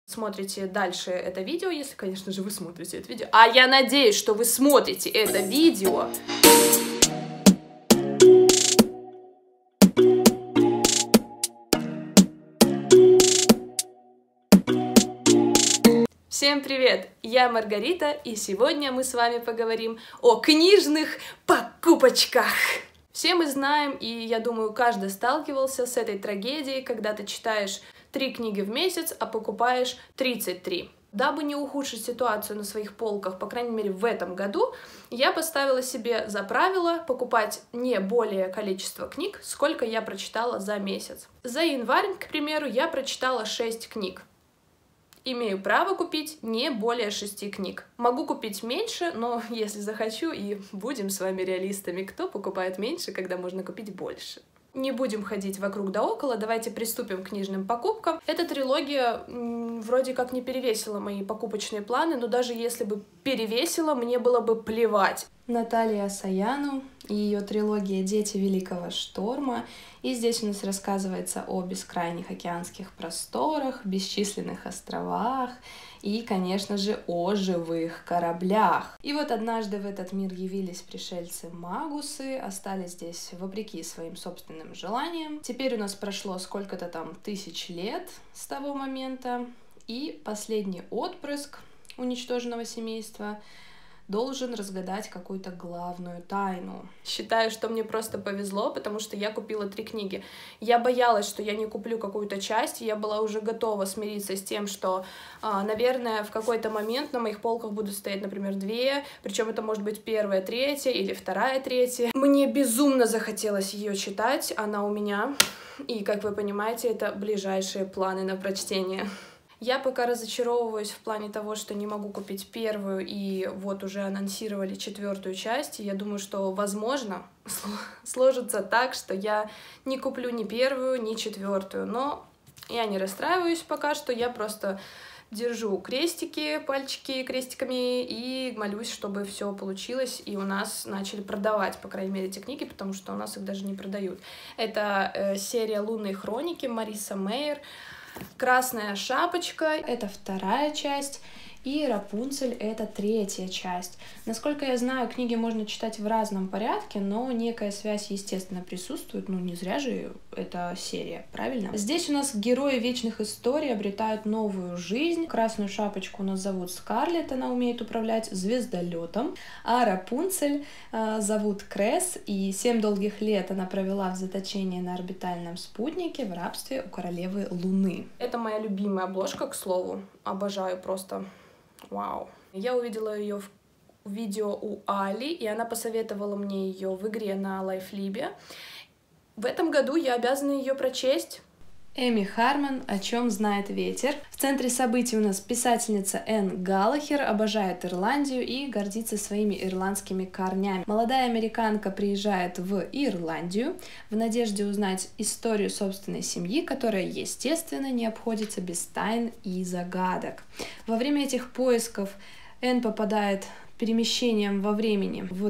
смотрите дальше это видео, если, конечно же, вы смотрите это видео. А я надеюсь, что вы смотрите это видео. Всем привет! Я Маргарита, и сегодня мы с вами поговорим о книжных покупочках. Все мы знаем, и я думаю, каждый сталкивался с этой трагедией, когда ты читаешь 3 книги в месяц, а покупаешь 33. Дабы не ухудшить ситуацию на своих полках, по крайней мере в этом году, я поставила себе за правило покупать не более количество книг, сколько я прочитала за месяц. За январь, к примеру, я прочитала 6 книг. Имею право купить не более 6 книг. Могу купить меньше, но если захочу, и будем с вами реалистами, кто покупает меньше, когда можно купить больше. Не будем ходить вокруг да около, давайте приступим к книжным покупкам. Эта трилогия вроде как не перевесила мои покупочные планы, но даже если бы перевесила, мне было бы плевать. Наталья Саяну и ее трилогия «Дети Великого Шторма». И здесь у нас рассказывается о бескрайних океанских просторах, бесчисленных островах и, конечно же, о живых кораблях. И вот однажды в этот мир явились пришельцы-магусы, остались здесь вопреки своим собственным желаниям. Теперь у нас прошло сколько-то там 1000 лет с того момента, и последний отпрыск уничтоженного семейства должен разгадать какую-то главную тайну. Считаю, что мне просто повезло, потому что я купила 3 книги. Я боялась, что я не куплю какую-то часть, я была уже готова смириться с тем, что, наверное, в какой-то момент на моих полках будут стоять, например, 2, причем это может быть 1-я, 3-я или 2-я, 3-я. Мне безумно захотелось ее читать, она у меня, и, как вы понимаете, это ближайшие планы на прочтение. Я пока разочаровываюсь в плане того, что не могу купить 1-ю, и вот уже анонсировали 4-ю часть, и я думаю, что, возможно, сложится так, что я не куплю ни 1-ю, ни 4-ю, но я не расстраиваюсь пока что, я просто держу крестики, пальчики крестиками и молюсь, чтобы все получилось, и у нас начали продавать, по крайней мере, эти книги, потому что у нас их даже не продают. Это серия «Лунные хроники» Мариса Мейер. «Красная шапочка» — это 2-я часть, и «Рапунцель» — это 3-я часть. Насколько я знаю, книги можно читать в разном порядке, но некая связь, естественно, присутствует, ну не зря же эта серия, правильно? Здесь у нас герои вечных историй обретают новую жизнь. «Красную шапочку» у нас зовут Скарлетт, она умеет управлять звездолетом, а Рапунцель зовут Кресс, и 7 долгих лет она провела в заточении на орбитальном спутнике в рабстве у королевы Луны. Это моя любимая обложка, к слову, обожаю просто. Вау. Я увидела ее в видео у Али, и она посоветовала мне ее в игре на Лайфлибе. В этом году я обязана ее прочесть. Эми Хармон «О чем знает ветер». В центре событий у нас писательница Энн Галлахер, обожает Ирландию и гордится своими ирландскими корнями. Молодая американка приезжает в Ирландию в надежде узнать историю собственной семьи, которая, естественно, не обходится без тайн и загадок. Во время этих поисков Энн попадает перемещением во времени в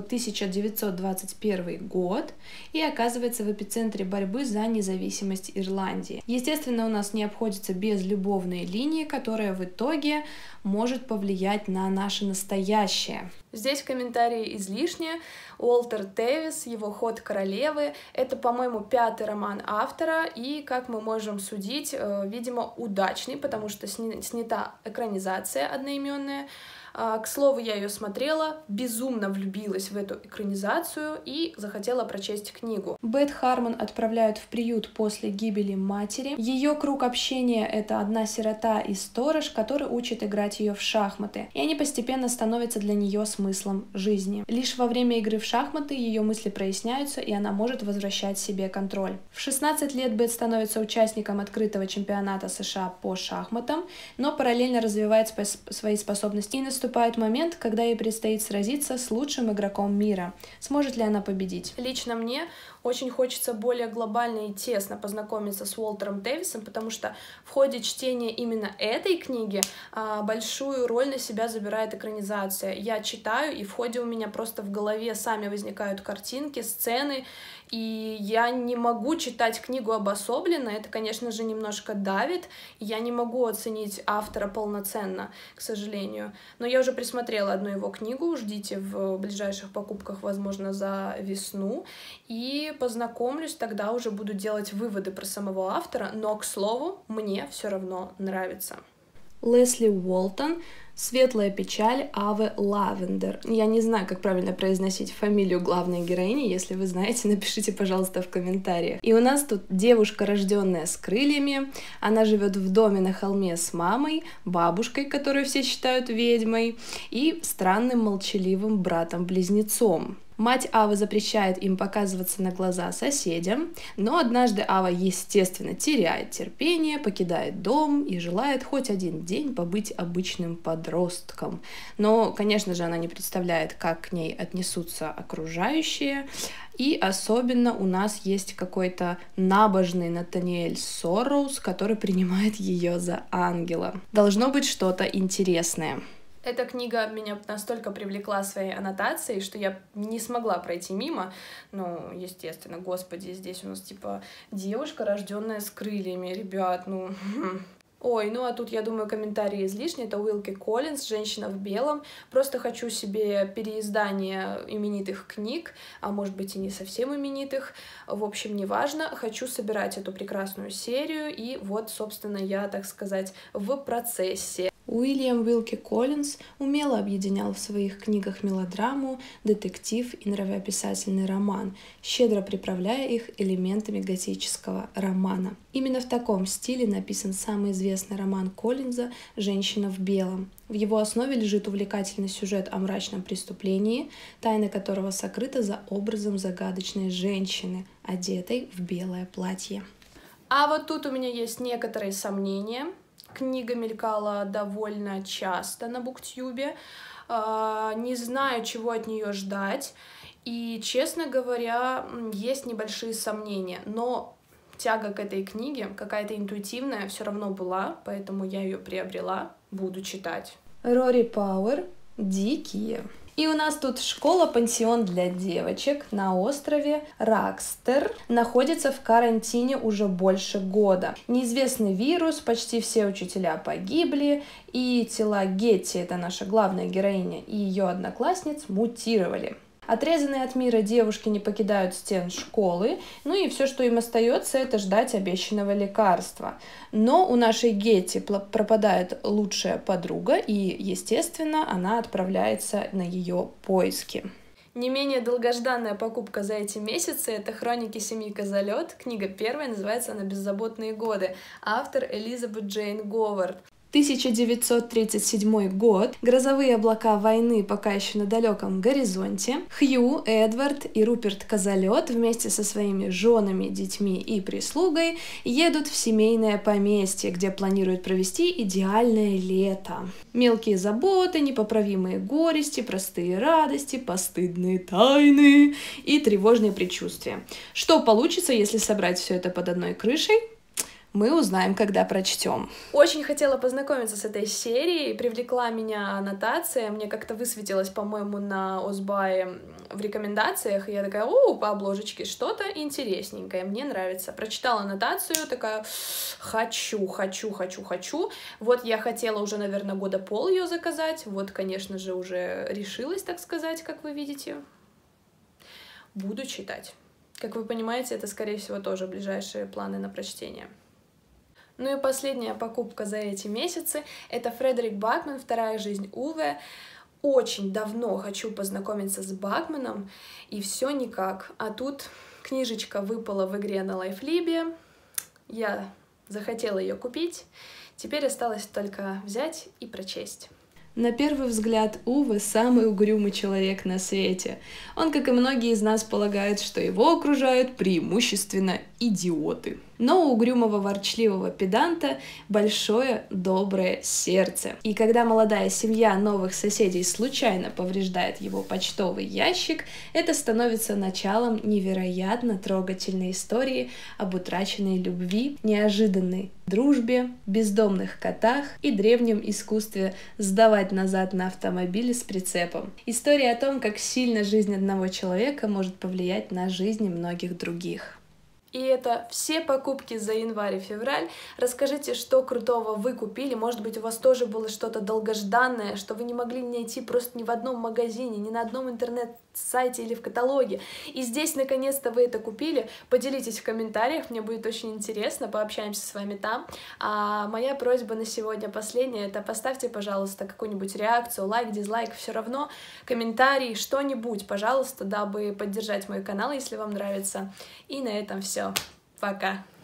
1921 год и оказывается в эпицентре борьбы за независимость Ирландии. Естественно, у нас не обходится без любовной линии, которая в итоге может повлиять на наше настоящее. Здесь комментарии излишние. Уолтер Тевис, его «Ход королевы» — это, по-моему, 5-й роман автора, и, как мы можем судить, видимо, удачный, потому что снята экранизация одноименная. К слову, я ее смотрела, безумно влюбилась в эту экранизацию и захотела прочесть книгу. Бет Хармон отправляют в приют после гибели матери. Ее круг общения — это одна сирота и сторож, который учит играть ее в шахматы, и они постепенно становятся для нее смыслом жизни. Лишь во время игры в шахматы ее мысли проясняются, и она может возвращать себе контроль. В 16 лет Бет становится участником открытого чемпионата США по шахматам, но параллельно развивает свои способности. И наступает момент, когда ей предстоит сразиться с лучшим игроком мира. Сможет ли она победить? Лично мне очень хочется более глобально и тесно познакомиться с Уолтером Тевисом, потому что в ходе чтения именно этой книги большую роль на себя забирает экранизация. Я читаю читаю, и в ходе у меня просто в голове сами возникают картинки, сцены, и я не могу читать книгу обособленно, это, конечно же, немножко давит, я не могу оценить автора полноценно, к сожалению. Но я уже присмотрела одну его книгу, ждите в ближайших покупках, возможно, за весну, и познакомлюсь, тогда уже буду делать выводы про самого автора, но, к слову, мне все равно нравится. Лесли Уолтон «Светлая печаль» Авы Лавендер. Я не знаю, как правильно произносить фамилию главной героини. Если вы знаете, напишите, пожалуйста, в комментариях. И у нас тут девушка, рожденная с крыльями. Она живет в доме на холме с мамой, бабушкой, которую все считают ведьмой, и странным молчаливым братом-близнецом. Мать Авы запрещает им показываться на глаза соседям, но однажды Ава, естественно, теряет терпение, покидает дом и желает хоть один день побыть обычным подростком. Но, конечно же, она не представляет, как к ней отнесутся окружающие. И особенно у нас есть какой-то набожный Натаниэль Сорроуз, который принимает ее за ангела. Должно быть что-то интересное. Эта книга меня настолько привлекла своей аннотацией, что я не смогла пройти мимо. Ну, естественно, господи, здесь у нас типа девушка, рожденная с крыльями, ребят, ну... Ой, ну а тут, я думаю, комментарии излишни. Это Уилки Коллинз «Женщина в белом». Просто хочу себе переиздание именитых книг, а может быть и не совсем именитых. В общем, неважно. Хочу собирать эту прекрасную серию, и вот, собственно, я, так сказать, в процессе. Уильям Уилки Коллинз умело объединял в своих книгах мелодраму, детектив и нравоописательный роман, щедро приправляя их элементами готического романа. Именно в таком стиле написан самый известный роман Коллинза «Женщина в белом». В его основе лежит увлекательный сюжет о мрачном преступлении, тайна которого сокрыта за образом загадочной женщины, одетой в белое платье. А вот тут у меня есть некоторые сомнения. Книга мелькала довольно часто на Буктюбе, не знаю, чего от нее ждать, и, честно говоря, есть небольшие сомнения, но тяга к этой книге какая-то интуитивная все равно была, поэтому я ее приобрела, буду читать. Рори Пауэр «Дикие». И у нас тут школа-пансион для девочек на острове Ракстер находится в карантине уже больше года. Неизвестный вирус, почти все учителя погибли, и тела Гетти, это наша главная героиня, и ее одноклассниц мутировали. Отрезанные от мира девушки не покидают стен школы, ну и все, что им остается, это ждать обещанного лекарства. Но у нашей Гетти пропадает лучшая подруга, и, естественно, она отправляется на ее поиски. Не менее долгожданная покупка за эти месяцы — это «Хроники семьи Козолет». Книга первая, называется она «Беззаботные годы». Автор Элизабет Джейн Говард. 1937 год, грозовые облака войны пока еще на далеком горизонте. Хью, Эдвард и Руперт Козолет вместе со своими женами, детьми и прислугой едут в семейное поместье, где планируют провести идеальное лето. Мелкие заботы, непоправимые горести, простые радости, постыдные тайны и тревожные предчувствия. Что получится, если собрать все это под одной крышей? Мы узнаем, когда прочтем. Очень хотела познакомиться с этой серией, привлекла меня аннотация, мне как-то высветилось, по-моему, на Озбае в рекомендациях, и я такая, по обложечке что-то интересненькое, мне нравится. Прочитала аннотацию, такая, хочу. Вот я хотела уже, наверное, года пол ее заказать, вот, конечно же, уже решилась, так сказать, как вы видите. Буду читать. Как вы понимаете, это, скорее всего, тоже ближайшие планы на прочтение. Ну и последняя покупка за эти месяцы — это Фредерик Бакман «Вторая жизнь Уве». Очень давно хочу познакомиться с Бакманом, и все никак. А тут книжечка выпала в игре на Лайфлибе, я захотела ее купить, теперь осталось только взять и прочесть. На первый взгляд, Уве — самый угрюмый человек на свете. Он, как и многие из нас, полагает, что его окружают преимущественно идиоты. Но у угрюмого ворчливого педанта большое доброе сердце. И когда молодая семья новых соседей случайно повреждает его почтовый ящик, это становится началом невероятно трогательной истории об утраченной любви, неожиданной дружбе, бездомных котах и древнем искусстве сдавать назад на автомобиле с прицепом. История о том, как сильно жизнь одного человека может повлиять на жизни многих других. И это все покупки за январь и февраль. Расскажите, что крутого вы купили. Может быть, у вас тоже было что-то долгожданное, что вы не могли найти просто ни в одном магазине, ни на одном интернет-сайте или в каталоге. И здесь, наконец-то, вы это купили. Поделитесь в комментариях, мне будет очень интересно, пообщаемся с вами там. А моя просьба на сегодня последняя, это поставьте, пожалуйста, какую-нибудь реакцию, лайк, дизлайк, все равно, комментарий, что-нибудь, пожалуйста, дабы поддержать мой канал, если вам нравится. И на этом все. Пока!